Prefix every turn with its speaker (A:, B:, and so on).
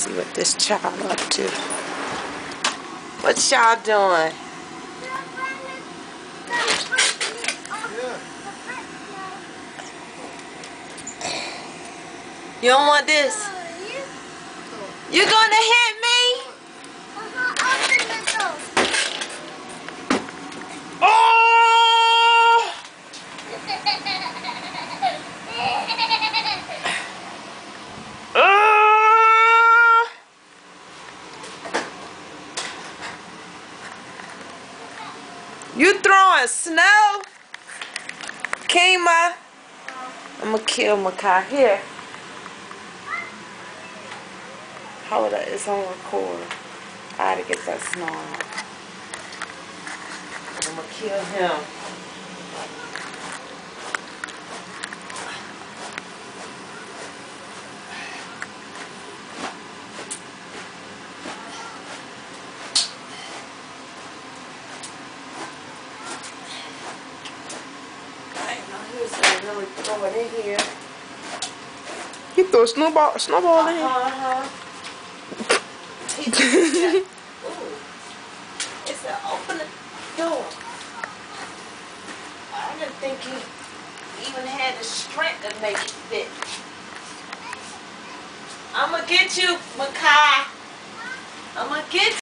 A: See what this child up to. What y'all doing? You don't want this? You gonna hit me? Oh! You throwing snow? Kima? I'm gonna kill Makai. Here. Hold up, it's on record. I gotta get that snow out. I'm gonna kill him. I didn't know he was gonna really throw it in here.
B: He threw a snowball in here.
A: He just, ooh. It's an open door. I didn't think he even had the strength to make it fit. I'm gonna get you, Makai. I'm gonna get you.